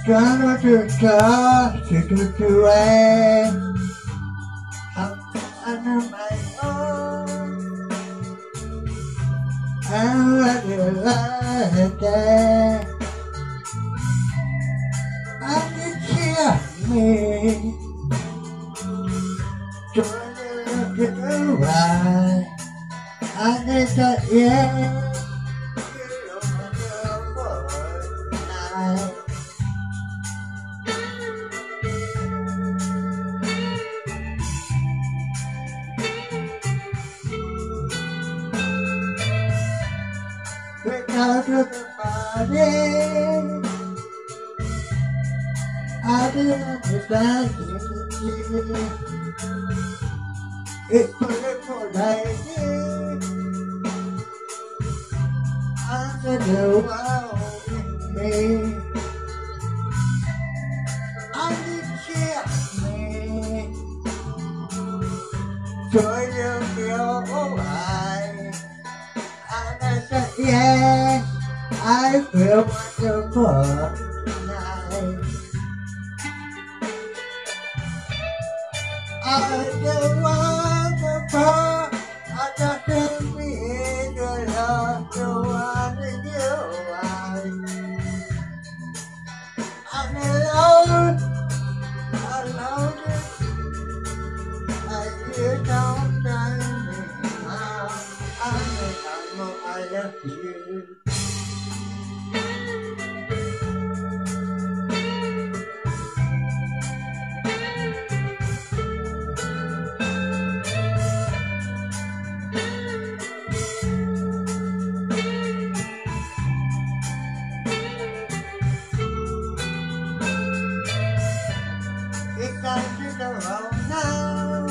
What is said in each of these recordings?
Gonna to end. I'm on my own. I'm ready like that. I can see me. Trying to do right. I need that, yeah. Without the body, I didn't understand it. It's beautiful lady under the world with me. I need me, so you feel alright. And I said, yeah, I feel wonderful tonight. I feel wonderful. I just can't be in your love to one with you. I'm alone, alone. You don't tell me how. I love you. It's time to go home now.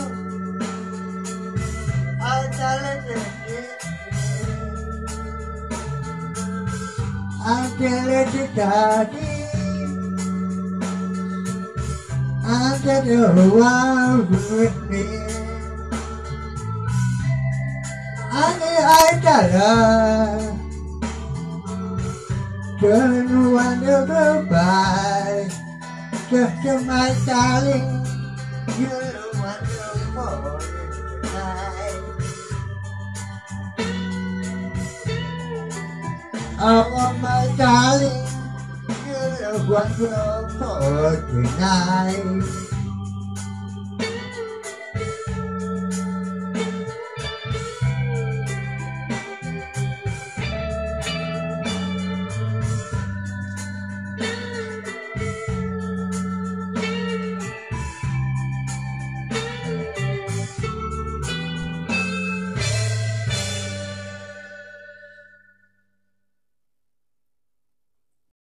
I'll tell it. Until it's daddy, until the world with me. I tell her, don't want to go by. Just to my darling, you're the wonderful tonight. Oh, my darling, you're the wonderful tonight.